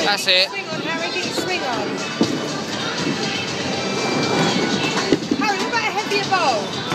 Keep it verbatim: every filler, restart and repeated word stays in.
That's it. Swing on, Harry, get your swing on. Harry, what about a heavier bowl?